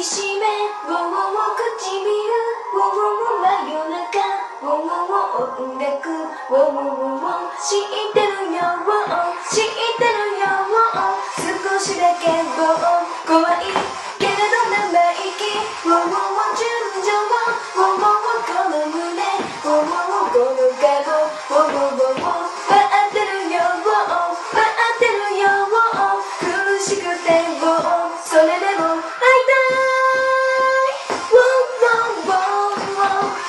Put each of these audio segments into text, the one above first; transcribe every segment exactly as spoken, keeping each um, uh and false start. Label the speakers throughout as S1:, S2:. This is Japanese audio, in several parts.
S1: きしめウォウウォウ唇ウォウウォウ真夜中ウォウウォウ音楽ウォウウォウ知ってるよウォウ知ってるよウォウ少しだけウォウ怖いけれど生意気ウォウウォウ純情ウォウウォウこの胸ウォウウォウこの顔ウォウウォウウォウ待ってるよウォウ待ってるよウォウ苦しくてウォウそれでも会いたいウォウウォウウォウウォウ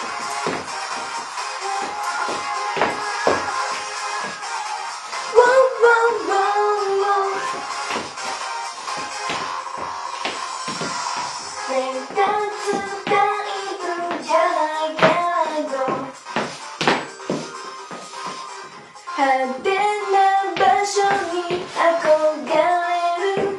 S1: 目立つタイプじゃないけど派手な場所に憧れる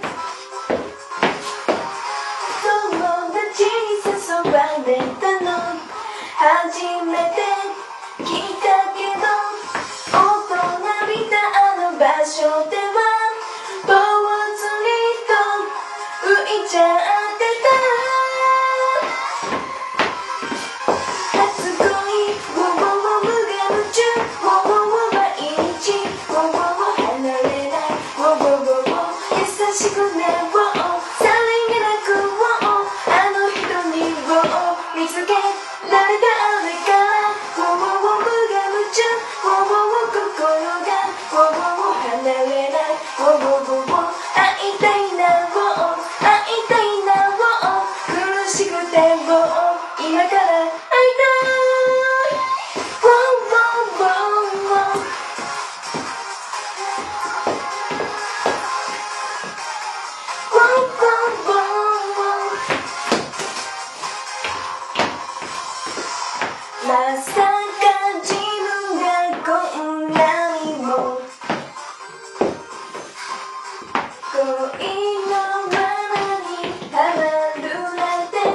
S1: 友達に誘われたの初めて来たけど大人びたあの場所ではぽつりと浮いちゃってた初恋ウォウウォウ無我夢中ウォウウォウ毎日ウォウウォウ離れないウォウウォウウォウ優しくねウォウさりげなくウォウあの人にウォウ見つけられたあれからウォウウォウ無我夢中ウォウウォウ心がウォウウォウ離れないウォウウォウウォウ会いたいなウォウ会いたいなウォウ苦しくてウォウ今から会いたいウォウウォウウォウウォウまさか自分がこんなにも恋の罠にはまるなんて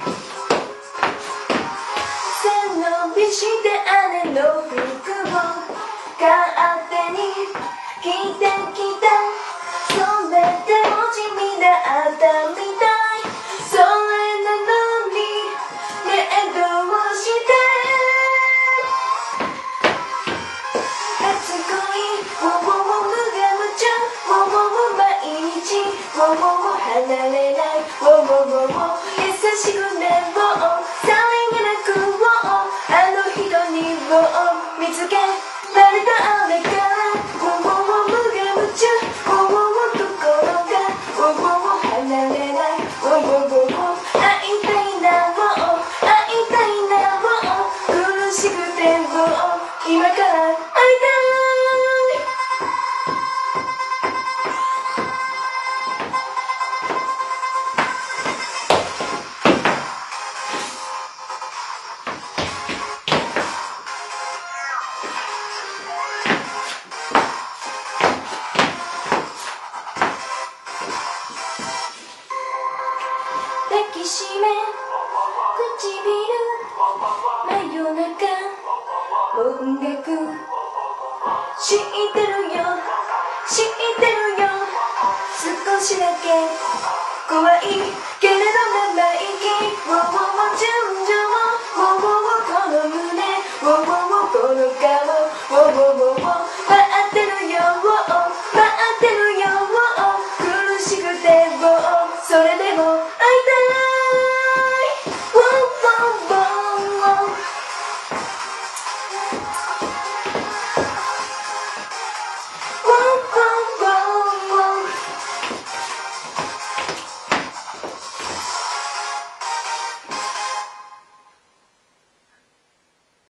S1: 背伸びして姉の服を勝手に着てきたそれでも地味だったみたいそれなのにねえどうして初恋ウォウウォウ無我夢中ウォウウォウ毎日ウォウウォウ離れないウォウウォウウォウ優しくねウォウさりげなくウォウあの人にウォウ見つけられたあれからウォウウォウ無我夢中ウォウウォウ心がウォウウォウ離れないウォウウォウウォウ会いたいなウォウ会いたいなウォウ苦しくてウォウ今から会いたい抱きしめ唇真夜中音楽知ってるよ知ってるよ少しだけ怖いけれど生意気ウォウウォウ純情ウォウウォウこの胸ウォウウォウこの顔ウォウウォウ